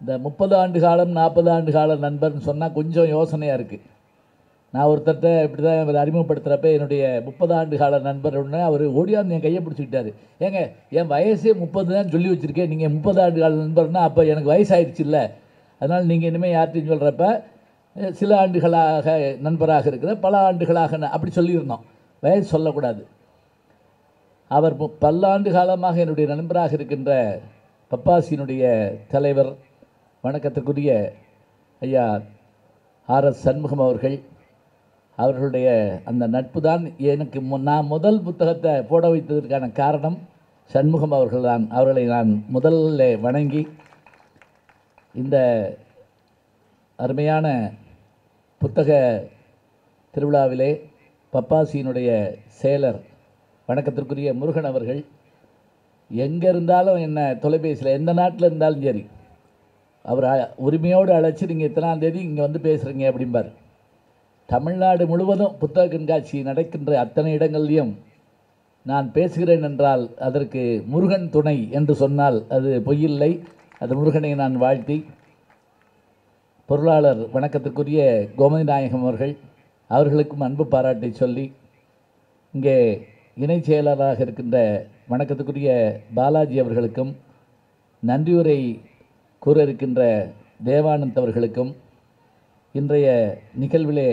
இந்த 30 ஆண்டு காலம் 40 ஆண்டு கால நண்பர்னு சொன்னால் கொஞ்சம் யோசனையாக இருக்குது. நான் ஒருத்தர்கிட்ட இப்படி தான் அவர் அறிமுகப்படுத்துகிறப்ப என்னுடைய 30 ஆண்டு கால நண்பர் ஒன்று அவர் ஓடியாந்து என் கையை பிடிச்சிக்கிட்டாரு. ஏங்க என் வயசே 30 தான் சொல்லி வச்சுருக்கேன், நீங்கள் 30 ஆண்டு கால நண்பர்னால் அப்போ எனக்கு வயசாகிடுச்சு இல்லை, அதனால் நீங்கள் இனிமேல் யார்கிட்டையும் சொல்கிறப்ப சில ஆண்டுகளாக நண்பராக இருக்கிற பல ஆண்டுகளாக அப்படி சொல்லியிருந்தோம், வயசு சொல்லக்கூடாது. அவர் பல்லாண்டு காலமாக என்னுடைய நண்பராக இருக்கின்ற பப்பாசியினுடைய தலைவர் வணக்கத்திற்குரிய ஐயா ஆர்.எஸ். சண்முகம் அவர்களுடைய அந்த நட்பு தான் எனக்கு நான் முதல் புத்தகத்தை போட வைத்ததற்கான காரணம் சண்முகம் அவர்கள் தான். அவர்களை நான் முதல்ல வணங்கி இந்த அருமையான புத்தக திருவிழாவிலே பப்பாசியினுடைய செயலர் வணக்கத்திற்குரிய முருகன் அவர்கள் எங்கே இருந்தாலும் என்ன தொலைபேசியில் எந்த நாட்டில் இருந்தாலும் சரி அவர் உரிமையோடு அழைச்சி நீங்கள் இத்தனாம் தேதி இங்கே வந்து பேசுகிறீங்க அப்படிம்பார். தமிழ்நாடு முழுவதும் புத்தக கண்காட்சி நடக்கின்ற அத்தனை இடங்கள்லையும் நான் பேசுகிறேன் என்றால் அதற்கு முருகன் துணை என்று சொன்னால் அது பொய்யில்லை. அது முருகனை நான் வாழ்த்தி பொருளாளர் வணக்கத்திற்குரிய கோமதி நாயகம் அவர்களுக்கும் அன்பு பாராட்டை சொல்லி இங்கே இணை செயலராக இருக்கின்ற வணக்கத்துக்குரிய பாலாஜி அவர்களுக்கும் நன்றியுரை கூற இருக்கின்ற தேவானந்த் அவர்களுக்கும் இன்றைய நிகழ்விலே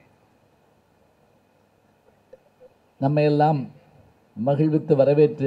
நம்மையெல்லாம் மகிழ்வித்து வரவேற்ற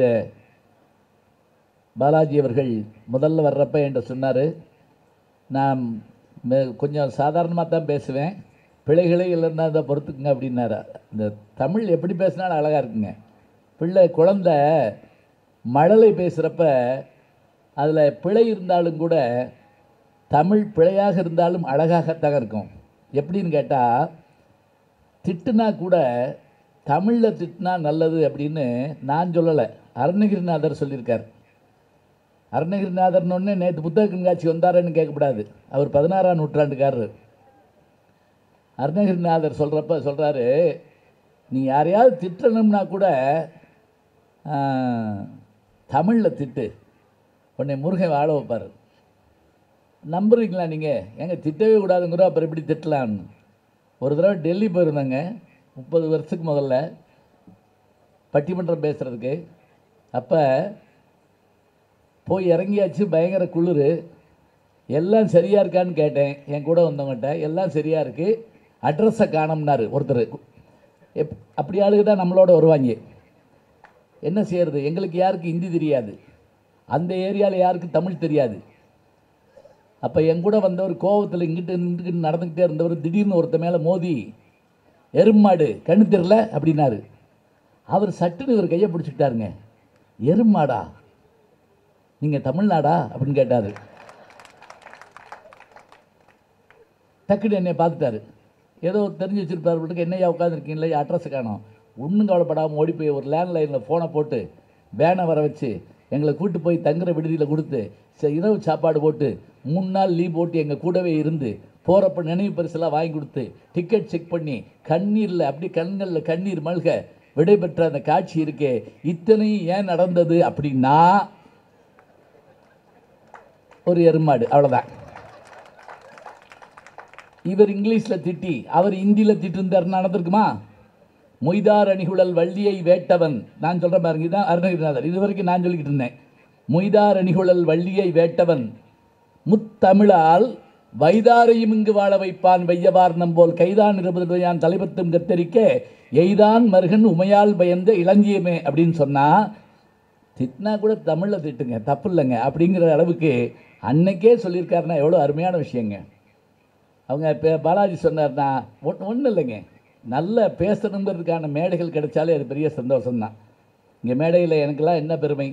பாலாஜி அவர்கள் முதல்ல வர்றப்ப என்று சொன்னார், நான் கொஞ்சம் சாதாரணமாக தான் பேசுவேன், பிள்ளைகளே இல்லைன்னா அதை பொறுத்துக்குங்க அப்படின்னாரு. இந்த தமிழ் எப்படி பேசினாலும் அழகாக இருக்குங்க. குழந்தை மழலை பேசுகிறப்ப அதில் பிழை இருந்தாலும் கூட தமிழ் பிழையாக இருந்தாலும் அழகாகத்தான் இருக்கும். எப்படின்னு கேட்டால் திட்டுனா கூட தமிழில் திட்டினா நல்லது அப்படின்னு நான் சொல்லலை, அருணகிரிநாதர் சொல்லியிருக்கார். அருணகிரிநாதர்னு நேற்று புத்தக கண்காட்சி வந்தாரன்னு கேட்கக்கூடாது, அவர் 16ஆம் நூற்றாண்டுக்காரர். அருணகிரிநாதர் சொல்கிறாரு, நீ யாரையாவது திட்டணும்னா கூட தமிழில் திட்டு, உன்னை முருகன் வாழ வைப்பார். நம்புறீங்களா நீங்கள்? எங்க திட்டவே கூடாதுங்கிற அப்புறம் எப்படி திட்டலான்னு. ஒரு தடவை டெல்லி போயிருந்தாங்க 30 வருஷத்துக்கு முதல்ல பட்டிமன்றம் பேசுகிறதுக்கு. அப்போ போய் இறங்கியாச்சு, பயங்கர குளிர். எல்லாம் சரியாக இருக்கான்னு கேட்டேன் என் கூட வந்தவங்ககிட்ட. எல்லாம் சரியாக இருக்குது, அட்ரஸை காணோம்னாரு ஒருத்தர். அப்படி ஆளுக்கு தான் நம்மளோட வருவாங்க. என்ன செய்கிறது, எங்களுக்கு யாருக்கு ஹிந்தி தெரியாது, அந்த ஏரியாவில் யாருக்கு தமிழ் தெரியாது. அப்போ என் கூட வந்தவர் கோவத்தில் இங்கிட்டு நடந்துக்கிட்டே இருந்தவர் திடீர்னு ஒருத்த மேலே மோதி எருமாடு கண்ணு தெரியல அப்படின்னாரு. அவர் சட்டுன்னு இவர் கையை பிடிச்சிக்கிட்டாருங்க. எருமாடா, நீங்கள் தமிழ்நாடா அப்படின்னு கேட்டார். டக்குன்னு என்னை பார்த்துட்டாரு, ஏதோ தெரிஞ்சு வச்சுருப்பார் வீட்டுக்கு. என்னையா உட்காந்துருக்கீங்களே, அட்ரஸை காணோம். ஒன்றும் கவலைப்படாமல் ஓடி போய் ஒரு லேண்ட்லைனில் ஃபோனை போட்டு வேனை வர வச்சு எங்களை கூப்பிட்டு போய் தங்குற விடுதியில் கொடுத்து இரவு சாப்பாடு போட்டு 3 நாள் லீவ் போட்டு எங்கள் கூடவே இருந்து போகிறப்ப நினைவு பரிசெல்லாம் வாங்கி கொடுத்து டிக்கெட் செக் பண்ணி கண்ணீரில் அப்படி கண்களில் கண்ணீர் மல்க விடைபெற்ற அந்த காட்சி இருக்கே. இத்தனையும் ஏன் நடந்தது அப்படின்னா ஒரு எருமாடு, அவ்வளோதான். இவர் இங்கிலீஷில் திட்டி அவர் ஹிந்தியில் திட்டிருந்தார், நடந்திருக்குமா? மொய்தார் அணிகுழல் வள்ளியை வேட்டவன், நான் சொல்கிற பாருங்க, இதுதான் அருணகிரிநாதர். இது வரைக்கும் நான் சொல்லிக்கிட்டு இருந்தேன். மொய்தார் அணிகுழல் வள்ளியை வேட்டவன் முத்தமிழால் வைதாரையும் இங்கு வாழ வைப்பான் வையவார் நம்போல் கைதான் 20 தலைபத்தும் கத்தரிக்க எய்தான் மருகன் உமையால் பயந்த இளஞ்சியமே அப்படின்னு சொன்னால் திட்டினா கூட தமிழில் திட்டுங்க, தப்பு இல்லைங்க அப்படிங்கிற அளவுக்கு அன்னைக்கே சொல்லியிருக்காருன்னா எவ்வளோ அருமையான விஷயங்க. அவங்க இப்போ பாலாஜி சொன்னார்னா ஒன்றும் இல்லைங்க, நல்ல பேசணுங்கிறதுக்கான மேடைகள் கிடைச்சாலே அது பெரிய சந்தோஷம்தான். இங்கே மேடையில் எனக்கெல்லாம் என்ன பெருமை,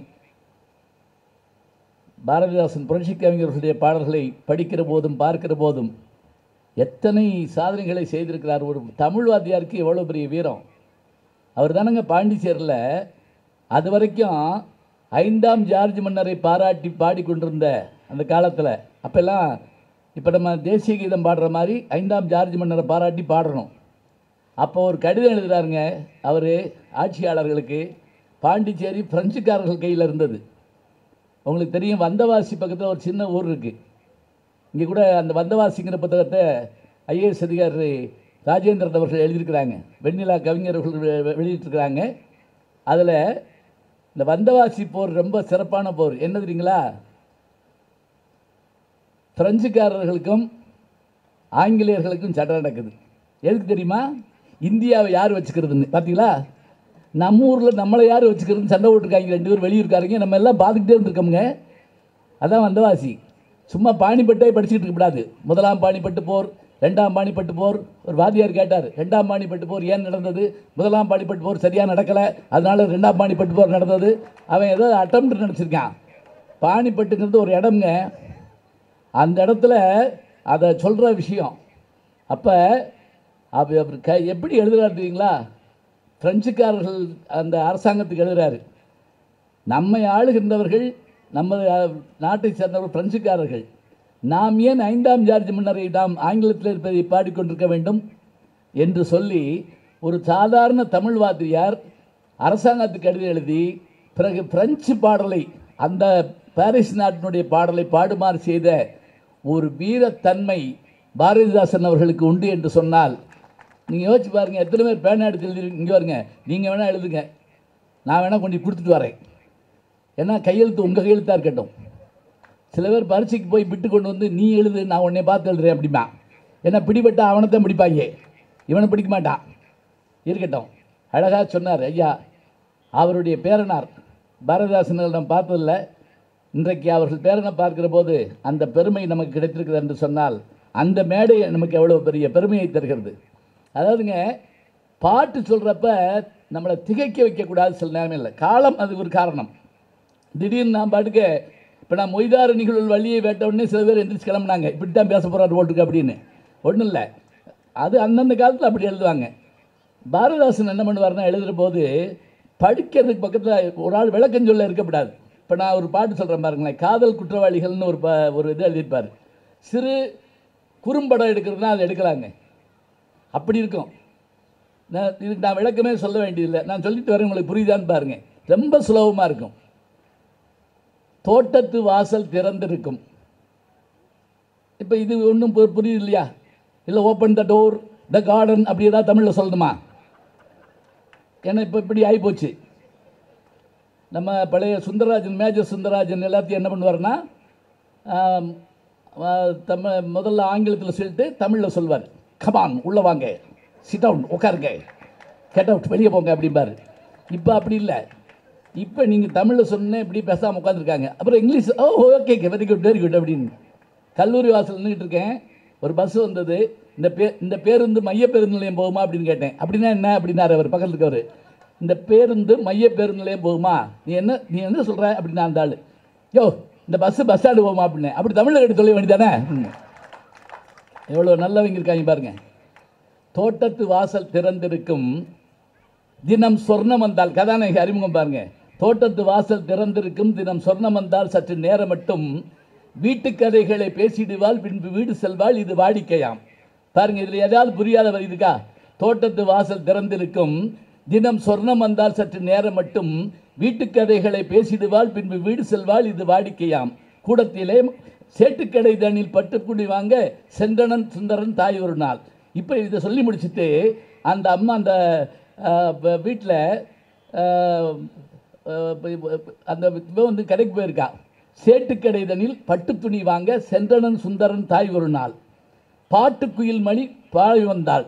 பாரதிதாசன் புரட்சி கவிஞர்களுடைய பாடல்களை படிக்கிற போதும் பார்க்கிற போதும் எத்தனை சாதனைகளை செய்திருக்கிறார். ஒரு தமிழ் வாத்தியாருக்கு எவ்வளோ பெரிய வீரம். அவர் தானங்க பாண்டிச்சேரியில் அது வரைக்கும் 5ஆம் ஜார்ஜ் மன்னரை பாராட்டி பாடிக்கொண்டிருந்த அந்த காலத்தில். அப்போல்லாம் இப்போ நம்ம தேசிய கீதம் பாடுற மாதிரி 5ஆம் ஜார்ஜ் மன்னரை பாராட்டி பாடணும். அப்போ ஒரு கடிதம் எழுதுகிறாருங்க அவர் ஆட்சியாளர்களுக்கு. பாண்டிச்சேரி பிரெஞ்சுக்காரர்கள் கையில் இருந்தது. உங்களுக்கு தெரியும், வந்தவாசி பக்கத்தில் ஒரு சின்ன ஊர் இருக்குது. இங்கே கூட அந்த வந்தவாசிங்கிற புத்தகத்தை ஐஏஎஸ் அதிகாரி ராஜேந்திரன் அவர்கள் எழுதியிருக்கிறாங்க, வெண்ணிலா கவிஞர்கள் வெளியிட்டிருக்கிறாங்க. அதில் இந்த வந்தவாசி போர் ரொம்ப சிறப்பான போர். என்ன தெரியுங்களா? பிரெஞ்சுக்காரர்களுக்கும் ஆங்கிலேயர்களுக்கும் சண்டை நடக்குது. எதுக்கு தெரியுமா? இந்தியாவை யார் வச்சுக்கிறதுன்னு பார்த்தீங்களா? நம்ம ஊரில் நம்மளை யார் வச்சுக்கிறதுன்னு சண்டை போட்டுருக்காங்க 2 பேர் வெளியூருக்காரங்க. நம்ம எல்லாம் பார்த்துக்கிட்டே இருந்திருக்கோமுங்க. அதான் வந்தவாசி. சும்மா பாணிப்பட்டே படிச்சுக்கிட்டு இருக்கக்கூடாது. 1ஆம் பாணிப்பட்டு போர், 2ஆம் பாணிப்பட்டு போர். ஒரு வாத்தியார் கேட்டார், 2ஆம் பாணிப்பட்டு போர் ஏன் நடந்தது? 1ஆம் பாணிப்பட்டு போர் சரியாக நடக்கலை, அதனால 2ஆம் பாணிப்பட்டு போர் நடந்தது. அவன் ஏதோ அட்டம்ப்ட் நினச்சிருக்கான். பாணிப்பட்டுங்கிறது ஒரு இடம்ங்க. அந்த இடத்துல அதை சொல்கிற விஷயம். அப்போ அவர் எப்படி எழுதுறாரு தெரியுங்களா? பிரெஞ்சுக்காரர்கள் அந்த அரசாங்கத்துக்கு எழுதுறாரு, நம்மை ஆளுகின்றவர்கள் நம்ம நாட்டை சேர்ந்தவர்கள் பிரெஞ்சுக்காரர்கள். நாம் ஏன் 5ஆம் ஜார்ஜ் மன்னரை நாம் ஆங்கிலத்தில் இருப்பதை பாடிக்கொண்டிருக்க வேண்டும் என்று சொல்லி ஒரு சாதாரண தமிழ் வாத்தியார் அரசாங்கத்துக்கு எழுதி பிறகு பிரெஞ்சு பாடலை, அந்த பாரிஸ் நாட்டினுடைய பாடலை பாடுமாறு செய்த ஒரு வீரத்தன்மை பாரதிதாசன் அவர்களுக்கு உண்டு என்று சொன்னால் நீங்கள் யோசிச்சு பாருங்கள். எத்தனை பேர் பேனா எடுத்து எழுதி இங்கே வருங்க, நீங்கள் வேணால் எழுதுங்க, நான் வேணால் கொண்டு கொடுத்துட்டு வரேன். ஏன்னா கையெழுத்து உங்கள் கையெழுத்தாக இருக்கட்டும். சில பேர் பரீட்சைக்கு போய் விட்டு கொண்டு வந்து நீ எழுது, நான் உன்னை பார்த்து எழுதுறேன் அப்படிமா. ஏன்னா பிடிபட்டால் அவனைத்தான் பிடிப்பாங்க, இவனை பிடிக்க மாட்டான். இருக்கட்டும். அழகாக சொன்னார் ஐயா. அவருடைய பேரனார் பாரதிதாசன்கள் நம்ம பார்த்ததில்லை. இன்றைக்கு அவர்கள் பேரனை பார்க்கிற போது அந்த பெருமை நமக்கு கிடைத்திருக்குது என்று சொன்னால் அந்த மேடை நமக்கு எவ்வளோ பெரிய பெருமையை தருகிறது. அதாவதுங்க, பாட்டு சொல்கிறப்ப நம்மளை திகைக்க வைக்கக்கூடாது. சில நேரம் இல்லை, காலம் அது ஒரு காரணம். திடீர்னு நான் பாட்டுக்கு இப்போ நான் மொய்தார நிகழ்வு வழியை வேட்ட உடனே சில பேர் எந்திரிச்சு கிளம்புனாங்க, இப்படி தான் பேச போகிறார் ஓட்டுக்கு அப்படின்னு. ஒன்றும் இல்லை, அது அந்தந்த காலத்தில் அப்படி எழுதுவாங்க. பாரதிதாசன் என்ன பண்ணுவார்னா, எழுதுகிற போது படிக்கிறதுக்கு பக்கத்தில் ஒரு ஆள் விளக்கம் சொல்ல இருக்கக்கூடாது. இப்போ நான் ஒரு பாட்டு சொல்கிறேன் பாருங்களேன், காதல் குற்றவாளிகள்னு ஒரு இது எழுதியிருப்பார். சிறு குறும்படம் எடுக்கிறதுனா அதை எடுக்கலாங்க, அப்படி இருக்கும். இதுக்கு நான் விளக்கமே சொல்ல வேண்டியதில்லை, நான் சொல்லிட்டு வரேன், உங்களுக்கு புரியுதான்னு பாருங்கள். ரொம்ப சுலபமாக இருக்கும். தோட்டத்து வாசல் திறந்திருக்கும். இப்போ இது ஒன்றும் புரியுது இல்லையா? இல்லை open the door the garden அப்படி ஏதாவது தமிழில் சொல்லணுமா? ஏன்னா இப்போ இப்படி ஆகிப்போச்சு. நம்ம பழைய சுந்தரராஜன், மேஜர் சுந்தரராஜன் எல்லாத்தையும் என்ன பண்ணுவார்னா, முதல்ல ஆங்கிலத்தில் சொல்லிட்டு தமிழில் சொல்வார். கமான் உள்ளே வாங்க, சிட் டவுன் உட்காருங்க, கெட் அவுட் வெளியே போங்க அப்படிம்பார். இப்போ அப்படி இல்லை. இப்போ நீங்கள் தமிழில் சொன்னே இப்படி பேசாமல் உட்காந்துருக்காங்க. அப்புறம் English, oh okay very good very good அப்படின்னு. கல்லூரி வாசல் நின்றுட்டு இருக்கேன், ஒரு பஸ் வந்தது. இந்த பேருந்து மைய பேருந்து நிலையம் போகுமா அப்படின்னு கேட்டேன். அப்படின்னா என்ன அப்படின்னாரு அவர் பக்கத்தில் இருக்கவர். இந்த பேருந்து மைய பேருந்து நிலையம் போகுமா, நீ என்ன சொல்கிற அப்படின்னா அந்த ஆள், யோ இந்த பஸ் ஸ்டாண்டு போகுமா அப்படின்னு. அப்படி தமிழில் கேட்டு சொல்ல வேண்டியதானே? எவ்வளோ நல்லவங்க இருக்காங்க பாருங்க. தோட்டத்து வாசல் திறந்திருக்கும், தினம் சொர்ணம் வந்தால், கதாநாயகி அறிமுகம் பாருங்க. தோட்டத்து வாசல் திறந்திருக்கும், தினம் சொர்ணம் வந்தால் சற்று நேரம் மட்டும் வீட்டுக்கதைகளை பேசிடுவாள், பின்பு வீடு செல்வாள், இது வாடிக்கையாம். பாருங்க, இதில் ஏதாவது புரியாத இருக்கா? தோட்டத்து வாசல் திறந்திருக்கும், தினம் சொர்ணம் வந்தால் சற்று நேரம் மட்டும் வீட்டுக்கதைகளை பேசிடுவாள், பின்பு வீடு செல்வாள், இது வாடிக்கையாம். கூடத்திலே சேட்டுக்கடை தண்ணில் பட்டுக்குடி வாங்க சென்றனன் சுந்தரன் தாய் ஒரு நாள். இப்போ இதை சொல்லி முடிச்சுட்டு அந்த அம்மா அந்த வீட்டில் அந்த வந்து கடைக்கு போயிருக்கா. சேட்டுக்கடை தண்ணில் பட்டு துணி வாங்க சென்றனன் சுந்தரன் தாய் ஒரு நாள். பாட்டுக்குயில் மணி பாடி வந்தாள்,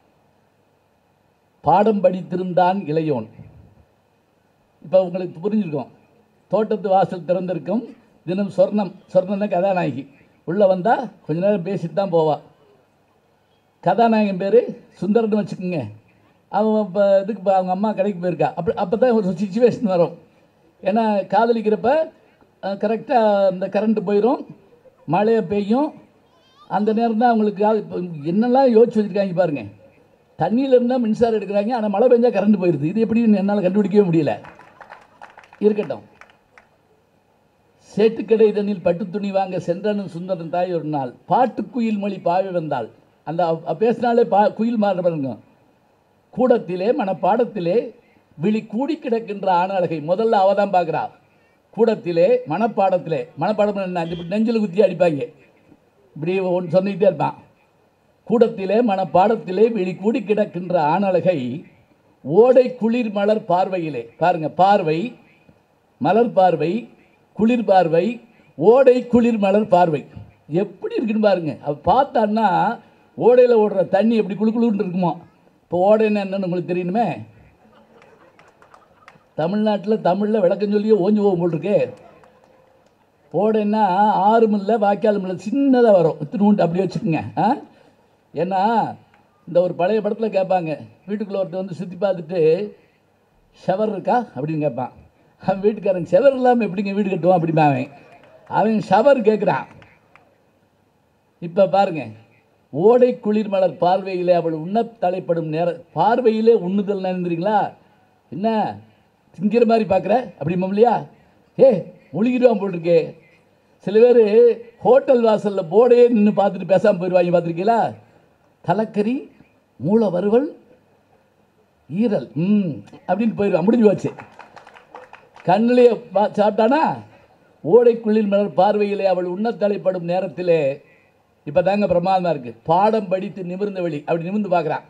பாடம் படித்திருந்தான் இளையோன். இப்போ உங்களுக்கு புரிஞ்சிருக்கும். தோட்டத்து வாசல் திறந்திருக்கும், தினம் சொர்ணம்னா கதாநாயகி. உள்ளே வந்தால் கொஞ்ச நேரம் பேசிட்டு தான் போவாள். கதாநாயகன் பேர் சுந்தரன்னு வச்சுக்கோங்க. அவன் இப்போ இதுக்கு அவங்க அம்மா கடைக்கு போயிருக்கா. அப்போ தான் ஒரு சிச்சுவேஷன் வரும். ஏன்னா காதலிக்கிறப்ப கரெக்டாக அந்த கரண்ட்டு போயிடும், மழையை பெய்யும். அந்த நேரம் தான் அவங்களுக்கு என்னெல்லாம் யோசிச்சு வச்சுருக்காங்க பாருங்கள். தண்ணியில் இருந்தால் மின்சாரம் எடுக்கிறாங்க, ஆனால் மழை பெஞ்சால் கரண்ட் போயிடுது. இது எப்படின்னு என்னால் கண்டுபிடிக்கவே முடியல. இருக்கட்டும். சேட்டுக்கடை தண்ணில் பட்டு துணி வாங்க சென்றனும் சுந்தரன் தாய் ஒரு நாள். பாட்டுக்குயில் மொழி பாவி வந்தாள். அந்த பேசினாலே குயில் மாறுபாருங்க. கூடத்திலே மனப்பாடத்திலே விழி கூடி கிடக்கின்ற ஆணழகை முதல்ல அவ தான் பார்க்குறா. கூடத்திலே மனப்பாடத்திலே, மனப்பாடம் என்ன, நெஞ்சில் குத்தி அடிப்பாங்க. இப்படி ஒன்று சொல்லிக்கிட்டே இருப்பான். கூடத்திலே மனப்பாடத்திலே விழி கூடி கிடக்கின்ற ஆணழகை ஓடை குளிர் மலர் பார்வையிலே. பாருங்க, பார்வை மலர் பார்வை, குளிர் பார்வை, ஓடை குளிர் மலர் பார்வை எப்படி இருக்குன்னு பாருங்க. அவ பார்த்தான்னா ஓடையில் ஓடுற தண்ணி எப்படி குளு குளுன்னு இருக்குமோ. இப்போ ஓடைன்னா என்னன்னு உங்களுக்கு தெரியணுமே. தமிழில் விளக்கம் சொல்லியே ஓஞ்சி போகும் போல் இருக்கே. ஓடைன்னா ஆறும் இல்லை வாய்க்காலும் இல்லை, சின்னதாக வரும், இத்தினூண்டு அப்படி வச்சுக்கோங்க. ஏன்னா இந்த ஒரு பழைய படத்தில் கேட்பாங்க, வீட்டுக்குள்ளே ஒருத்தர் வந்து சுற்றி பார்த்துட்டு ஷவர் இருக்கா அப்படின்னு கேட்பான். அவன் வீட்டுக்காரன் ஷவர் இல்லாமல் எப்படிங்க வீடு கட்டுவான் அப்படிமா. அவன் ஷவர் கேட்குறான். இப்போ பாருங்க, ஓடை குளிர் மலர் பார்வையிலே அவள் உண்ண தலைப்படும் பார்வையிலே உண்ணுதல் நினைந்துறீங்களா? என்ன திங்கிற மாதிரி பார்க்குற அப்படிமா இல்லையா? முழுகிடுவான் போட்டிருக்கே. சில பேர் ஹோட்டல் வாசலில் போர்டையே நின்று பார்த்துட்டு பேசாமல் போயிடுவாங்க, பார்த்துருக்கீங்களா? தலைக்கறி, மூளை வறுவல், ஈரல் அப்படின்னு போயிடுவான், முடிஞ்சு போச்சு. கண்ணிலே சாப்பிட்டானா? ஓடை குளிர் மலர் பார்வையிலே அவள் உண்ண தலைப்படும் நேரத்திலே. இப்போ தாங்க பிரமாதமாக இருக்குது. பாடம் படித்து நிமிர்ந்த வெளி, அப்படி நிமிர்ந்து பார்க்குறான்.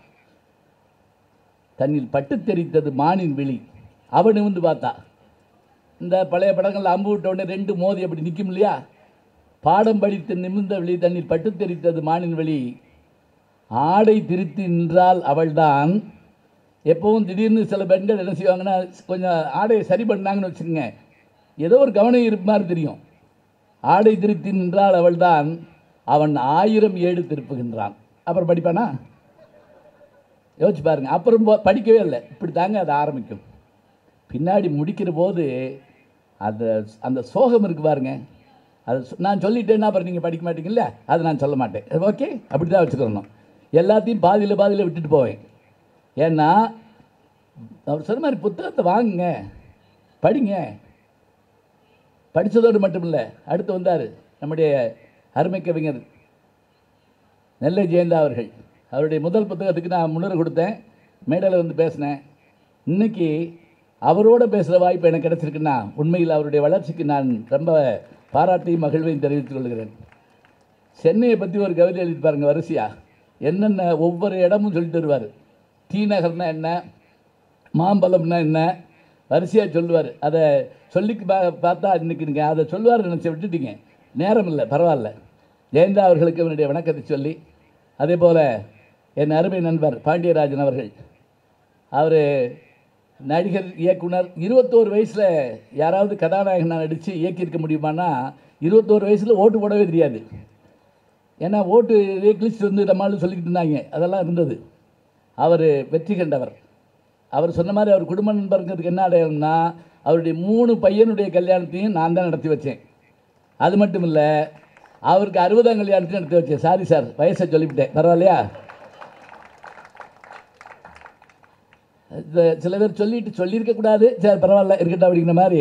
தண்ணில் பட்டு தெரித்தது மானின் விழி. அவள் நிமிர்ந்து பார்த்தா. இந்த பழைய படங்களில் அம்பு விட்ட உடனே ரெண்டு மோதி அப்படி நிற்கும் இல்லையா? பாடம் படித்து நிமிர்ந்த வெளி, தண்ணில் பட்டு தெரித்தது மானின் வெளி. ஆடை திருத்தி நின்றால் அவள்தான். எப்பவும் திடீர்னு சில பெண்கள் என்ன செய்வாங்கன்னா, கொஞ்சம் ஆடையை சரி பண்ணாங்கன்னு வச்சுக்கோங்க, ஏதோ ஒரு கவனம் இருப்பு மாதிரி தெரியும். ஆடை திருத்தி நின்றால் அவள்தான், அவன் 1000 ஏடு திருப்புகின்றான். அப்புறம் படிப்பானா? யோசிச்சு பாருங்க. அப்புறம் படிக்கவே இல்லை. இப்படி தாங்க அது ஆரம்பிக்கும். பின்னாடி முடிக்கிற போது அந்த சோகம் இருக்கு பாருங்க. அது நான் சொல்லிட்டேன்னா அப்புறம் நீங்கள் படிக்க மாட்டீங்கல்ல, அது நான் சொல்ல மாட்டேன். ஓகே, அப்படி தான் வச்சுக்கணும். எல்லாத்தையும் பாதியில் விட்டுட்டு போவேன். ஏன்னா அவர் சொன்ன மாதிரி புத்தகத்தை வாங்குங்க, படிங்க. படித்ததோடு மட்டும் இல்லை, அடுத்து வந்தார் நம்முடைய அருமை கவிஞர் நெல்லை ஜெயந்தா அவர்கள். அவருடைய முதல் புத்தகத்துக்கு நான் முன்னுரை கொடுத்தேன், மேடையில் வந்து பேசினேன். இன்றைக்கி அவரோடு பேசுகிற வாய்ப்பு எனக்கு கிடச்சிருக்குன்னா உண்மையில் அவருடைய வளர்ச்சிக்கு நான் ரொம்ப பாராட்டையும் மகிழ்வையும் தெரிவித்துக் கொள்கிறேன். சென்னையை பற்றி ஒரு கவிதை எழுதி பாருங்கள், வரிசையாக என்னென்ன ஒவ்வொரு இடமும் சொல்லிட்டு வருவார். டி நகர்னா என்ன, மாம்பழம்னா என்ன, வரிசையாக சொல்லுவார். அதை சொல்லி பார்த்தா இன்றைக்கி நீங்கள் அதை சொல்லுவார் நினச்சி விட்டுட்டீங்க. நேரம் இல்லை, பரவாயில்ல. ஜெயந்தா அவர்களுக்கு என்னுடைய வணக்கத்தை சொல்லி, அதே போல் என் அருமை நண்பர் பாண்டியராஜன் அவர்கள், அவர் நடிகர், இயக்குனர். 21 வயசில் யாராவது கதாநாயகனாக நடித்து இயக்கியிருக்க முடியுமானா, 21 வயசில் ஓட்டு போடவே தெரியாது. ஏன்னா ஓட்டு லிஸ்ட் வந்து நம்மளால சொல்லிக்கிட்டு இருந்தாங்க, அதெல்லாம் இருந்தது. அவர் வெற்றி கண்டவர். அவர் சொன்ன மாதிரி அவர் குடும்ப நண்பருங்கிறதுக்கு என்ன அடையாளம்னா, அவருடைய 3 பையனுடைய கல்யாணத்தையும் நான் தான் நடத்தி வச்சேன். அது மட்டும் இல்லை, அவருக்கு 60ஆம் கல்யாணத்தையும் நடத்தி வச்சேன். சாரி சார், வயசை சொல்லிவிட்டேன், பரவாயில்லையா? சில பேர் சொல்லியிருக்கக்கூடாது, சரி பரவாயில்ல இருக்கட்டும் அப்படிங்கிற மாதிரி.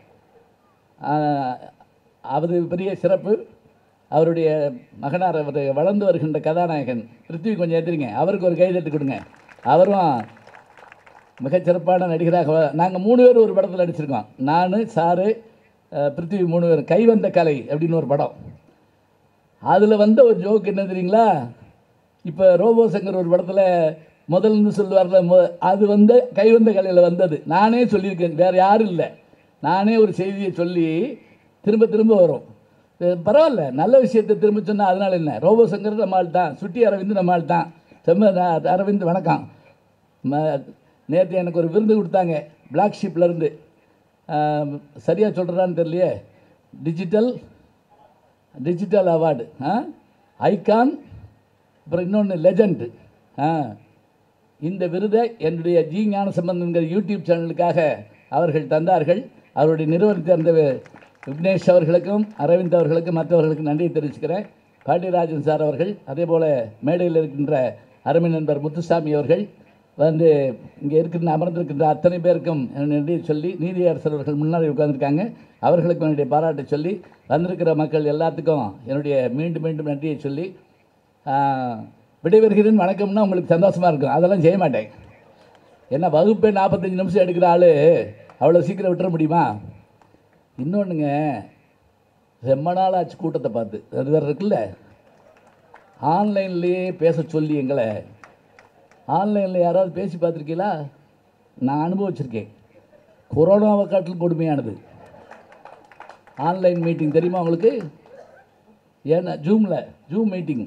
அவர் பெரிய சிறப்பு. அவருடைய மகனார், அவர் வளர்ந்து வருகின்ற கதாநாயகன் பிருத்திவி, கொஞ்சம் ஏற்றுறீங்க, அவருக்கு ஒரு கைதட்டு கொடுங்க. அவரும் மிகச்சிறப்பான நடிகராக. நாங்கள் 3 பேர் ஒரு படத்தில் நடிச்சிருக்கோம். நான், சாரு, பிருத்திவி 3 பேர். கைவந்த கலை அப்படின்னு ஒரு படம். அதில் வந்த ஒரு ஜோக் என்ன தெரியுங்களா? இப்போ ரோபோ சங்கர் ஒரு படத்தில் முதல்னு சொல்லுவார்ல, அது வந்து கைவந்த கலையில் வந்தது. நானே சொல்லியிருக்கேன், வேறு யாரும் இல்லை. நானே ஒரு செய்தியை சொல்லி திரும்ப திரும்ப வரும். பரவாயில்ல, நல்ல விஷயத்தை திரும்ப சொன்னால் அதனால் என்ன? ரோபோ சங்கர் நம்மால் தான், சுட்டி அரவிந்த் நம்மால் தான். செம்ம அரவிந்த் வணக்கம். நேற்று எனக்கு ஒரு விருது கொடுத்தாங்க பிளாக் ஷிப்லேருந்து. சரியாக சொல்கிறான்னு தெரியலையே. டிஜிட்டல் அவார்டு, ஐகான், அப்புறம் இன்னொன்று லெஜண்ட். இந்த விருதை என்னுடைய ஞானசம்பந்தம் யூடியூப் சேனலுக்காக அவர்கள் தந்தார்கள். அவருடைய நிறுவனத்தை சேர்ந்த விக்னேஷ் அவர்களுக்கும் அரவிந்த் அவர்களுக்கும் மற்றவர்களுக்கும் நன்றியை தெரிவிச்சுக்கிறேன். பாண்டியராஜன் சார் அவர்கள், அதே போல் மேடையில் இருக்கின்ற அருமை நண்பர் முத்துசாமி அவர்கள் வந்து இங்கே இருக்கின்ற அமர்ந்திருக்கின்ற அத்தனை பேருக்கும் நன்றியை சொல்லி, நீதியரசர் அவர்கள் முன்னாடி உட்கார்ந்துருக்காங்க, அவர்களுக்கும் என்னுடைய பாராட்டை சொல்லி, வந்திருக்கிற மக்கள் எல்லாத்துக்கும் என்னுடைய மீண்டும் மீண்டும் நன்றியை சொல்லி விடைபெறுகிறேன். வணக்கம்னா உங்களுக்கு சந்தோஷமாக இருக்கும், அதெல்லாம் செய்ய மாட்டேன். ஏன்னா வகுப்பே 45 நிமிஷம் எடுக்கிற ஆள் அவ்வளோ சீக்கிரம் விட்டுற முடியுமா? இன்னொன்றுங்க, ரொம்ப நாள் ஆச்சு கூட்டத்தை பார்த்து, அது வேறு இருக்குல்ல. ஆன்லைன்லேயே பேச சொல்லி எங்களை ஆன்லைனில் யாராவது பேசி பார்த்துருக்கீங்களா? நான் அனுபவிச்சிருக்கேன். கொரோனாவை காட்டிலும் கொடுமையானது ஆன்லைன் மீட்டிங். தெரியுமா உங்களுக்கு? ஏன்னா ஜூம் மீட்டிங்.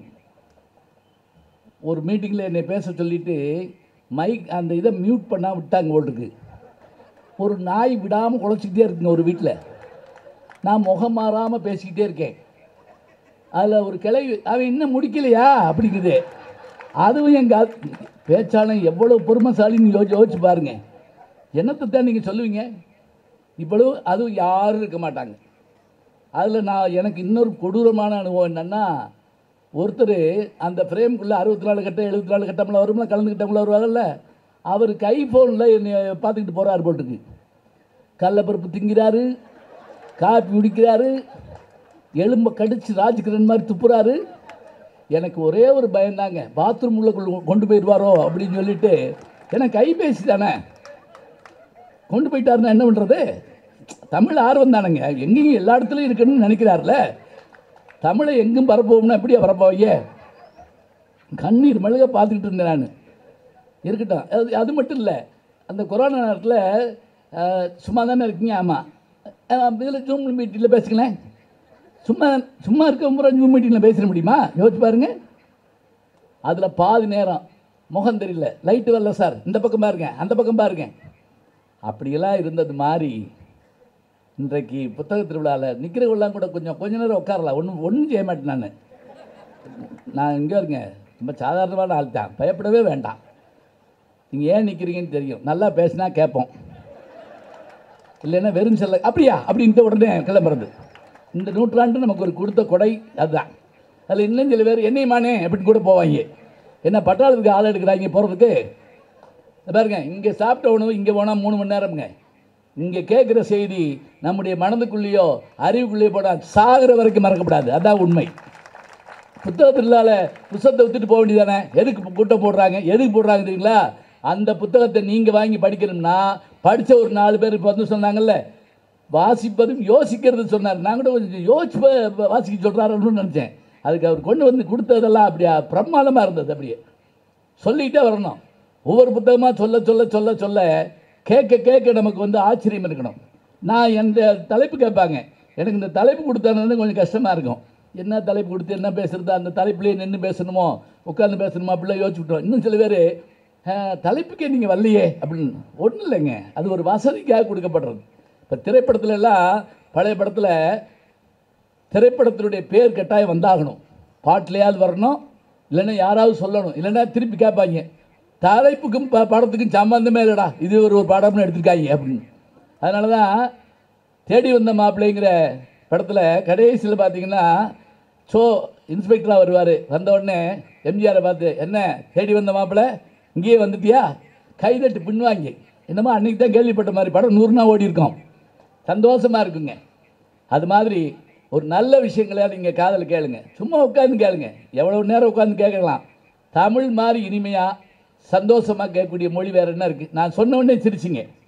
ஒரு மீட்டிங்கில் என்னை பேச சொல்லிவிட்டு மைக் அந்த இதை மியூட் பண்ணால் விட்டாங்க ஓட்டுக்கு. ஒரு நாய் விடாமல் குலைச்சிக்கிட்டே இருக்குங்க ஒரு வீட்டில். நான் முகம் மாறாமல் பேசிக்கிட்டே இருக்கேன். அதில் ஒரு கிளவி, அவன் இன்னும் முடிக்கலையா அப்படிங்குது. அதுவும் எங்கள் பேச்சாளன் எவ்வளோ பொறுமைசாலின்னு யோசிச்சு பாருங்க. என்னத்தை தான் நீங்கள் சொல்லுவீங்க? இவ்வளவு அதுவும் யாரும் இருக்க மாட்டாங்க. அதில் எனக்கு இன்னொரு கொடூரமான அனுபவம் என்னென்னா, ஒருத்தர் அந்த ஃப்ரேம்குள்ளே 64 கட்டம் 74 கட்டம்லாம் வரும்ல, கலந்துக்கிட்டவங்கள வருவாங்கல்ல, அவர் கைஃபோனில் என்னை பார்த்துக்கிட்டு போகிறார் போட்டுக்கு. கடலப்பருப்பு திங்கிறாரு, காப்பி குடிக்கிறாரு, எலும்பை கடிச்சு ராஜ்கிரண் மாதிரி துப்புறாரு. எனக்கு ஒரே ஒரு பயந்தாங்க, பாத்ரூம் உள்ள கொண்டு போயிடுவாரோ அப்படின்னு சொல்லிட்டு. ஏன்னா கைபேசி தானே, கொண்டு போயிட்டாருன்னா என்ன பண்ணுறது? தமிழ் ஆர்வம் தானேங்க, எங்கேயும் எல்லா இடத்துலையும் இருக்குன்னு நினைக்கிறார்ல. தமிழை எங்கும் பரப்போம்னா எப்படியா பரப்போய்ய? கண்ணீர் மெழுக பார்த்துக்கிட்டு இருந்தேன் நான். இருக்கட்டும், அது மட்டும் இல்லை, அந்த கொரோனா நேரத்தில் சும்மா தானே இருக்கீங்க. ஆமாம், இதில் ஜூம் மீட்டிங்கில் பேசிக்கலாம். சும்மா இருக்க முறை ஜூம் மீட்டிங்கில் பேசிட முடியுமா? யோசிச்சு பாருங்க. அதில் பாதி நேரம் முகம் தெரியல, லைட்டு வரல சார், இந்த பக்கம் பாருங்க, அந்த பக்கம் பாருங்க, அப்படியெல்லாம் இருந்தது மாதிரி இன்றைக்கு புத்தக திருவிழாவில் நிற்கிறவெல்லாம் கூட கொஞ்ச நேரம் உட்காரலாம். ஒன்றும் செய்ய மாட்டேன். நான் இங்கே இருங்க, ரொம்ப சாதாரணமான ஆள் தான், பயப்படவே வேண்டாம். நீங்கள் ஏன் நிற்கிறீங்கன்னு தெரியும். நல்லா பேசினா கேட்போம், இல்லைன்னா வெறும் செல்ல அப்படியா அப்படின்ட்டு உடனே கிளம்புறது. இந்த நூற்றாண்டு நமக்கு ஒரு கொடுத்த கொடை அதுதான். அதில் இன்னும் சில பேர் என்னையுமானே அப்படின்னு கூட போவாங்க. என்ன பட்டாளத்துக்கு ஆள் எடுக்கிறாங்க போகிறதுக்கு? பாருங்க, இங்கே சாப்பிட்ட உணவு இங்கே போனால் 3 மணி நேரம்ங்க. இங்கே கேட்குற செய்தி நம்முடைய மனதுக்குள்ளேயோ அறிவுக்குள்ளேயோ போனால் சாகிற வரைக்கும் மறக்கப்படாது. அதான் உண்மை. புத்தகத்தினால புத்தகத்தை விற்றுட்டு போக வேண்டியதானே? எதுக்கு கூட்டம் போடுறாங்க? எதுக்கு போடுறாங்க தெரியுங்களா? அந்த புத்தகத்தை நீங்கள் வாங்கி படிக்கணும்னா, படித்த ஒரு 4 பேர் இப்போ வந்து சொன்னாங்கல்ல, வாசிப்பதும் யோசிக்கிறது சொன்னார். நான் கூட கொஞ்சம் யோசிச்சு வாசிக்க சொல்கிறாருன்னு நினச்சேன். அதுக்கு அவர் கொண்டு வந்து கொடுத்ததெல்லாம் அப்படியே பிரமாதமாக இருந்தது. அப்படியே சொல்லிக்கிட்டே வரணும். ஒவ்வொரு புத்தகமாக சொல்ல சொல்ல சொல்ல சொல்ல கேட்க கேட்க நமக்கு வந்து ஆச்சரியம் இருக்கணும். நான் எந்த தலைப்பு கேட்பாங்க, எனக்கு இந்த தலைப்பு கொடுத்தானது கொஞ்சம் கஷ்டமாக இருக்கும். என்ன தலைப்பு கொடுத்து என்ன பேசுகிறது? அந்த தலைப்புலேயே நின்று பேசணுமோ உட்காந்து பேசணுமோ அப்படிலாம் யோசிச்சுக்கிட்டோம். இன்னும் சில பேர் தலைப்புக்கே நீங்கள் வரலையே அப்படின்னு. ஒன்றும் இல்லைங்க, அது ஒரு வசதிக்காக கொடுக்கப்படுறது. இப்போ திரைப்படத்துல எல்லாம் பழைய படத்தில் திரைப்படத்தினுடைய பேர் கட்டாயம் வந்தாகணும், பாட்டிலையாவது வரணும், இல்லைன்னா யாராவது சொல்லணும், இல்லைன்னா திருப்பி கேட்பாங்க தலைப்புக்கும் படத்துக்கும் சம்பந்தமே இல்லைடா, இது ஒரு படம்னு எடுத்துருக்காங்க அப்படின்னு. அதனால தான் தேடி வந்த மாப்பிள்ளைங்கிற படத்தில் கடைசியில் பார்த்தீங்கன்னா இன்ஸ்பெக்டராக வருவார். வந்த உடனே எம்ஜிஆரை பார்த்து, என்ன தேடி வந்த மாப்பிள்ளை இங்கேயே வந்துட்டியா, கைதட்டு பின்வாங்க. என்னமோ அன்றைக்கி தான் கேள்விப்பட்ட மாதிரி படம் 100 நாள் ஓடி இருக்கோம். சந்தோஷமாக இருக்குங்க. அது மாதிரி ஒரு நல்ல விஷயங்களையாவது நீங்கள் காதில் கேளுங்க. சும்மா உட்காந்து கேளுங்க, எவ்வளோ நேரம் உட்காந்து கேட்கலாம். தமிழ் மாதிரி இனிமையாக சந்தோஷமாக கேட்கக்கூடிய மொழி வேறு என்ன இருக்குது? நான் சொன்ன உடனே சிரிச்சிங்க.